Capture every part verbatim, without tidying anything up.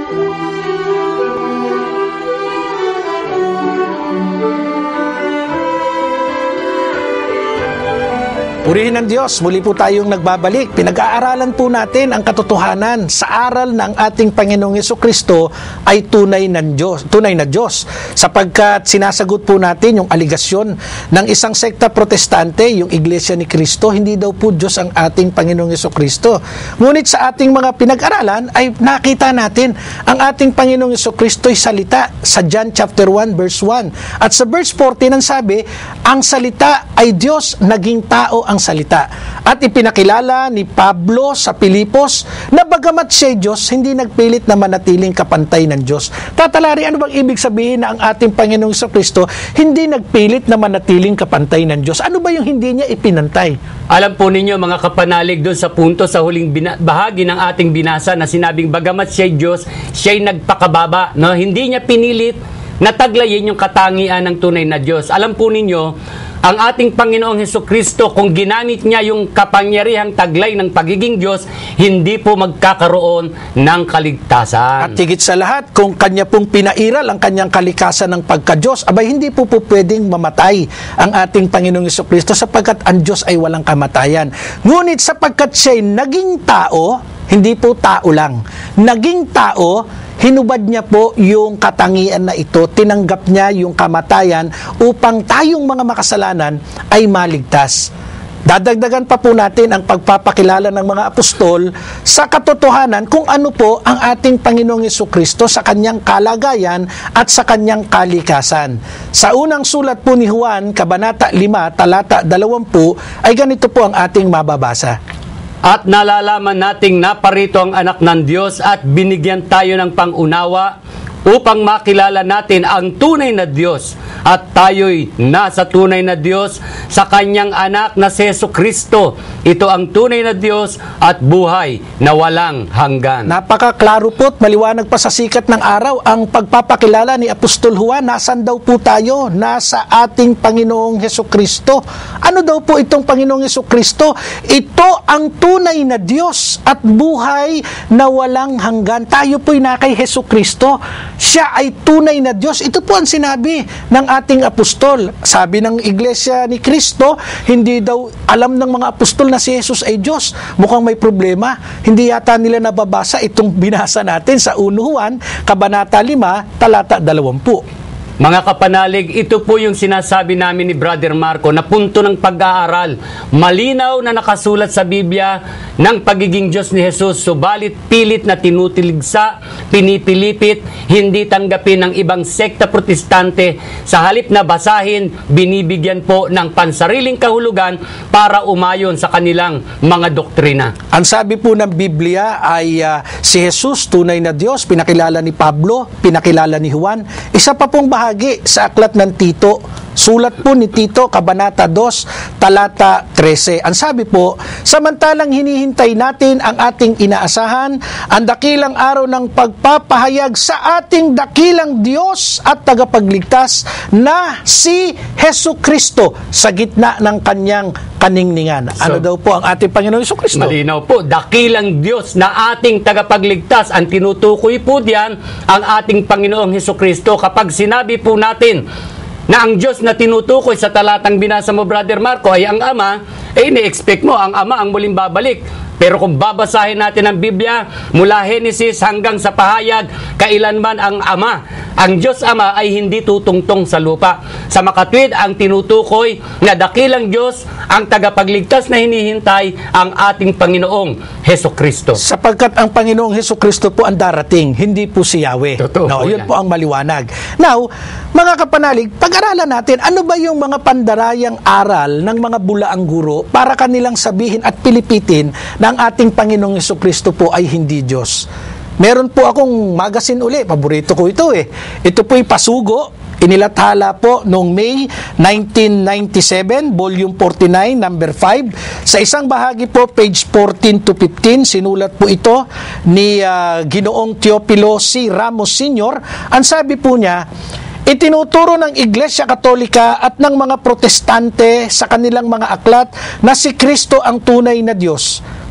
Purihin ng Diyos, muli po tayong nagbabalik. Pinag-aaralan po natin ang katotohanan sa aral ng ating Panginoong Jesucristo ay tunay ng Diyos, tunay na Diyos. Sapagkat sinasagot po natin yung aligasyon ng isang sekta protestante, yung Iglesia ni Cristo, hindi daw po Diyos ang ating Panginoong Jesucristo. Ngunit sa ating mga pinag-aralan ay nakita natin ang ating Panginoong Jesucristo ay salita sa John chapter one verse one. At sa verse fourteen ang sabi, ang salita ay Diyos, naging tao ang salita. At ipinakilala ni Pablo sa Pilipos na bagamat siya Diyos, hindi nagpilit na manatiling kapantay ng Diyos. Tatalari, ano bang ibig sabihin na ang ating Panginoong Jesucristo hindi nagpilit na manatiling kapantay ng Diyos? Ano ba yung hindi niya ipinantay? Alam po ninyo mga kapanalig, doon sa punto sa huling bina- bahagi ng ating binasa na sinabing bagamat siya Diyos, siya'y nagpakababa. No? Hindi niya pinilit na taglayin yung katangian ng tunay na Diyos. Alam po ninyo, ang ating Panginoong Hesukristo, kung ginamit niya yung kapangyarihang taglay ng pagiging Diyos, hindi po magkakaroon ng kaligtasan. At higit sa lahat, kung kanya pong pinairal ang kanyang kalikasan ng pagka-Diyos, abay hindi po po pwedeng mamatay ang ating Panginoong Hesukristo sapagkat ang Diyos ay walang kamatayan. Ngunit sapagkat siya'y naging tao, hindi po tao lang, naging tao, hinubad niya po yung katangian na ito, tinanggap niya yung kamatayan upang tayong mga makasalanan ay maligtas. Dadagdagan pa po natin ang pagpapakilala ng mga apostol sa katotohanan kung ano po ang ating Panginoong Jesucristo sa kanyang kalagayan at sa kanyang kalikasan. Sa unang sulat po ni Juan, Kabanata lima, talata dalawampu, ay ganito po ang ating mababasa. At nalalaman nating naparito ang anak ng Diyos at binigyan tayo ng pangunawa upang makilala natin ang tunay na Diyos at tayo'y nasa tunay na Diyos sa kanyang anak na si Jesucristo. Ito ang tunay na Diyos at buhay na walang hanggan. Napakaklaro po't maliwanag pa sa sikat ng araw ang pagpapakilala ni Apostol Juan. Nasaan daw po tayo? Nasa ating Panginoong Jesucristo. Ano daw po itong Panginoong Jesucristo? Ito ang tunay na Diyos at buhay na walang hanggan. Tayo po'y na kay Jesucristo. Siya ay tunay na Diyos. Ito po ang sinabi ng ating apostol. Sabi ng Iglesia ni Cristo, hindi daw alam ng mga apostol na si Jesus ay Diyos. Mukhang may problema. Hindi yata nila nababasa itong binasa natin sa Unang Juan, Kabanata lima, talata dalawampu. Mga kapanalig, ito po yung sinasabi namin ni Brother Marco na punto ng pag-aaral. Malinaw na nakasulat sa Biblia ng pagiging Diyos ni Jesus, subalit pilit na tinutiligsa, pinipilipit, hindi tanggapin ng ibang sekta protestante. Sa halip na basahin, binibigyan po ng pansariling kahulugan para umayon sa kanilang mga doktrina. Ang sabi po ng Biblia ay uh, si Jesus, tunay na Diyos, pinakilala ni Pablo, pinakilala ni Juan. Isa pa pong bahagi sa aklat ng Tito, sulat po ni Tito, Kabanata dos, talata trese. Ang sabi po, samantalang hinihintay natin ang ating inaasahan, ang dakilang araw ng pagpapahayag sa ating dakilang Diyos at tagapagligtas na si Jesucristo sa gitna ng kanyang kaningningan. Ano so, daw po ang ating Panginoong Jesucristo? Malinaw po, dakilang Diyos na ating tagapagligtas. Ang tinutukoy po diyan ang ating Panginoong Jesucristo. Kapag sinabi po natin na ang Diyos na tinutukoy sa talatang binasa mo, Brother Marco, ay ang Ama, eh ini-expect mo ang Ama ang muling babalik. Pero kung babasahin natin ang Biblia, mula Genesis hanggang sa pahayag, kailanman ang Ama, ang Diyos Ama ay hindi tutungtong sa lupa. Sa makatwid, ang tinutukoy na dakilang Diyos, ang tagapagligtas na hinihintay, ang ating Panginoong Hesukristo. Sapagkat ang Panginoong Hesukristo po ang darating, hindi po si Yahweh. Totoo no, po yun yan. po ang maliwanag. Now, mga kapanalig, pag-aralan natin, ano ba yung mga pandarayang aral ng mga bulaang guro para kanilang sabihin at pilipitin na ang ating Panginoong Hesukristo po ay hindi Diyos. Meron po akong magazine uli, paborito ko ito eh. Ito po'y Pasugo, inilathala po noong May nineteen ninety-seven, volume forty-nine, number five. Sa isang bahagi po, page fourteen to fifteen, sinulat po ito ni uh, Ginoong Teopilo C. Ramos Senior. Ang sabi po niya, itinuturo ng Iglesia Katolika at ng mga Protestante sa kanilang mga aklat na si Kristo ang tunay na Diyos.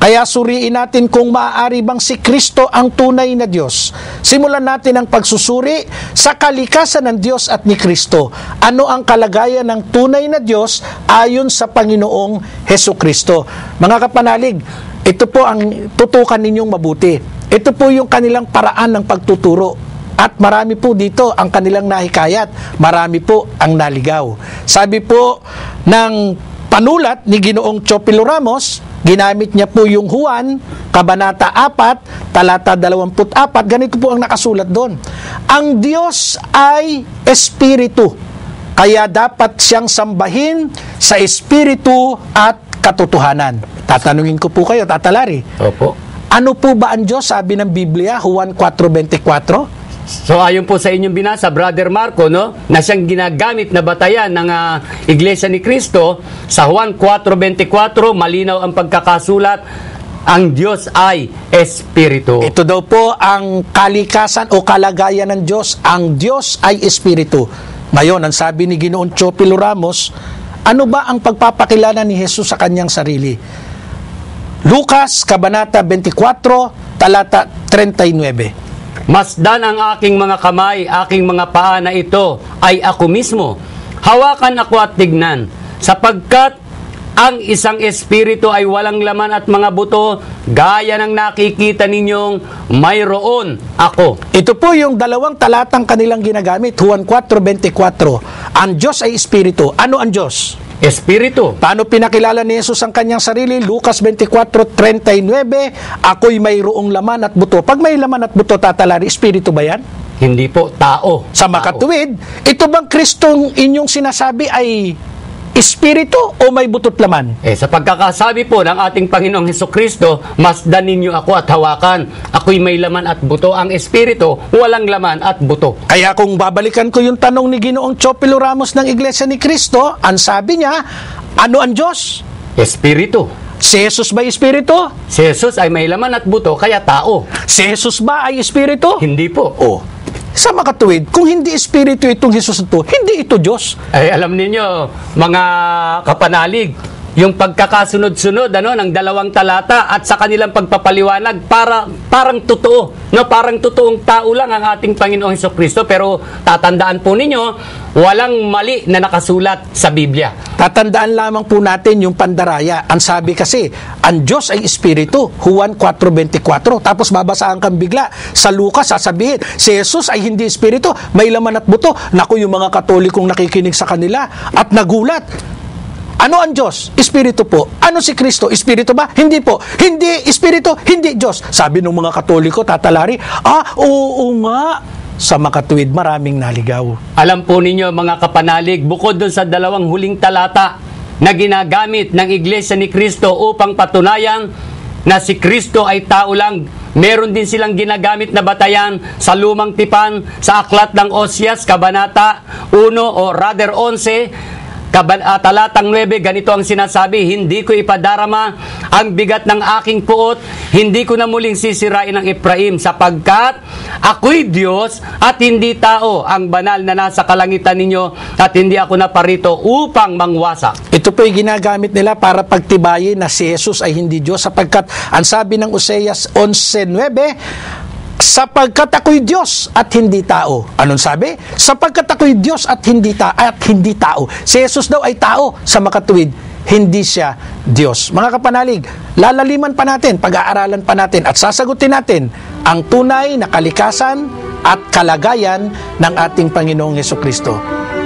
Kaya suriin natin kung maaari bang si Kristo ang tunay na Diyos. Simulan natin ang pagsusuri sa kalikasan ng Diyos at ni Kristo. Ano ang kalagayan ng tunay na Diyos ayon sa Panginoong Hesukristo? Mga kapanalig, ito po ang tutukan ninyong mabuti. Ito po yung kanilang paraan ng pagtuturo. At marami po dito ang kanilang nahikayat. Marami po ang naligaw. Sabi po ng panulat ni Ginoong Chopilo Ramos, ginamit niya po yung Juan, Kabanata apat, talata dalawampu't apat, ganito po ang nakasulat doon. Ang Diyos ay Espiritu, kaya dapat siyang sambahin sa Espiritu at katotohanan. Tatanungin ko po kayo, Tata Larry. Opo. Ano po ba ang Diyos? Sabi ng Biblia, Juan four twenty-four. So ayon po sa inyong binasa, Brother Marco, no, na siyang ginagamit na batayan ng uh, Iglesia ni Cristo, sa Juan four twenty-four, malinaw ang pagkakasulat, ang Diyos ay Espiritu. Ito daw po ang kalikasan o kalagayan ng Diyos. Ang Diyos ay Espiritu. Ngayon, ang sabi ni Ginoong Chopilo Ramos, ano ba ang pagpapakilala ni Jesus sa kanyang sarili? Lucas, Kabanata twenty-four, talata thirty-nine. Masdan ang aking mga kamay, aking mga paa na ito ay ako mismo. Hawakan ako at tignan, sapagkat ang isang espiritu ay walang laman at mga buto, gaya ng nakikita ninyong mayroon ako. Ito po yung dalawang talatang kanilang ginagamit, Juan four twenty-four. Ang Diyos ay Espiritu. Ano ang Diyos? Espiritu. Paano pinakilala ni Jesus ang kanyang sarili? Lucas twenty-four thirty-nine, ako'y mayroong laman at buto. Pag may laman at buto, Tata Larry, Espiritu ba yan? Hindi po, tao. Sa makatuwid, ito bang Kristong inyong sinasabi ay Espiritu o may butot laman? Eh, sa pagkakasabi po ng ating Panginoong Hesukristo, masdan ninyo ako at hawakan. Ako'y may laman at buto. Ang Espiritu, walang laman at buto. Kaya kung babalikan ko yung tanong ni Ginoong Chopilo Ramos ng Iglesia ni Cristo, ang sabi niya, ano ang Diyos? Espiritu. Si Jesus ba Espiritu? Si Jesus ay may laman at buto, kaya tao. Si Jesus ba ay Espiritu? Hindi po. O, sa makatuwid, kung hindi Espiritu itong Jesus ito, hindi ito Diyos. Ay, alam ninyo, mga kapanalig, yung pagkakasunod-sunod ano ng dalawang talata at sa kanilang pagpapaliwanag, para parang totoo, no, parang totoong tao lang ang ating Panginoong Hesukristo, pero tatandaan po ninyo, walang mali na nakasulat sa Biblia. Tatandaan lamang po natin yung pandaraya. Ang sabi kasi, ang Diyos ay Espiritu, Juan four twenty-four. Tapos babasahan kang bigla sa Lucas, sasabihin, si Jesus ay hindi Espiritu, may laman at buto. Naku, yung mga Katolikong nakikinig sa kanila at nagulat. Ano ang Diyos? Espiritu po. Ano si Kristo? Espiritu ba? Hindi po. Hindi Espiritu, hindi Diyos. Sabi ng mga Katoliko, Tata Larry, ah, oo nga. Sa makatuwid, maraming naligaw. Alam po ninyo, mga kapanalig, bukod dun sa dalawang huling talata na ginagamit ng Iglesia ni Cristo upang patunayan na si Kristo ay tao lang, meron din silang ginagamit na batayan sa lumang tipan, sa aklat ng Osias, Kabanata one o rather eleven, Kaban, uh, talatang nine, ganito ang sinasabi, hindi ko ipadarama ang bigat ng aking puot, hindi ko na muling sisirain ang Ephraim, sapagkat ako'y Diyos at hindi tao, ang banal na nasa kalangitan ninyo, at hindi ako naparito upang mangwasak. Ito po'y ginagamit nila para pagtibayin na si Jesus ay hindi Diyos, sapagkat ang sabi ng Oseas eleven nine, sapagkat ako'y Diyos at hindi tao. Anong sabi? Sapagkat ako'y Diyos at hindi ta at hindi tao. Si Jesus daw ay tao, sa makatuwid, hindi siya Diyos. Mga kapanalig, lalaliman pa natin, pag-aaralan pa natin at sasagutin natin ang tunay na kalikasan at kalagayan ng ating Panginoong Hesukristo.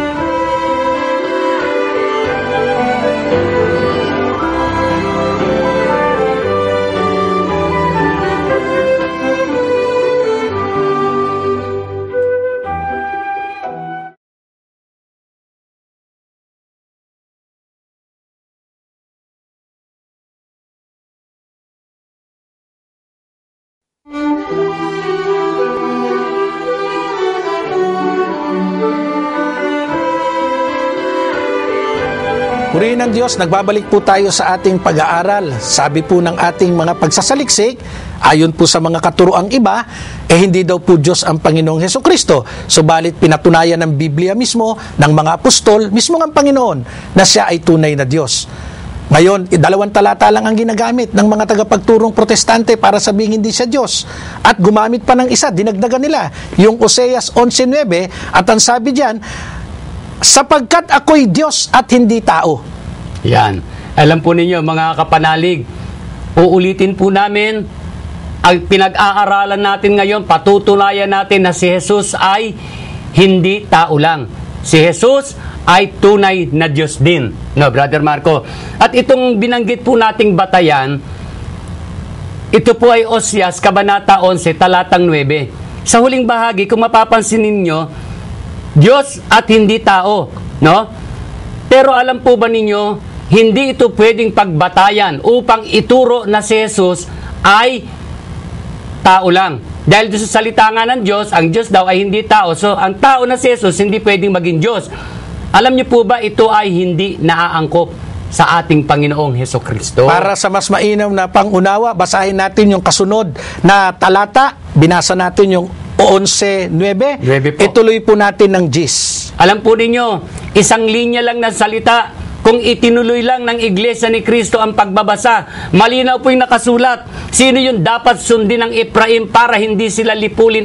Purihin ng Diyos, nagbabalik po tayo sa ating pag-aaral. Sabi po ng ating mga pagsasaliksik, ayon po sa mga katuroang iba, eh hindi daw po Diyos ang Panginoong Hesukristo. Subalit pinatunayan ng Biblia mismo, ng mga apostol, mismo ang Panginoon, na siya ay tunay na Diyos. Ngayon, dalawang talata lang ang ginagamit ng mga tagapagturong protestante para sabihin hindi siya Diyos. At gumamit pa ng isa, dinagdagan nila, yung Oseas eleven nine, at ang sabi diyan, sapagkat ako'y Diyos at hindi tao. Yan. Alam po ninyo, mga kapanalig, uulitin po namin, ang pinag-aaralan natin ngayon, patutunayan natin na si Jesus ay hindi tao lang. Si Jesus ay tunay na Diyos din. No, Brother Marco? At itong binanggit po nating batayan, ito po ay Oseas, Kabanata eleven, talatang nine. Sa huling bahagi, kung mapapansin ninyo, Diyos at hindi tao. No? Pero alam po ba ninyo, hindi ito pwedeng pagbatayan upang ituro na si Jesus ay tao lang. Dahil doon sa salita nga ng Diyos, ang Diyos daw ay hindi tao. So, ang tao na si Jesus hindi pwedeng maging Diyos. Alam niyo po ba, ito ay hindi naaangkop sa ating Panginoong Hesukristo. Para sa mas mainam na pangunawa, basahin natin yung kasunod na talata. Binasa natin yung eleven nine. Nuebe po. Ituloy po natin ng Gis. Alam po ninyo, isang linya lang ng salita, kung itinuloy lang ng Iglesia ni Kristo ang pagbabasa, malinaw po yung nakasulat. Sino yung dapat sundin ng Ephraim para hindi sila lipulin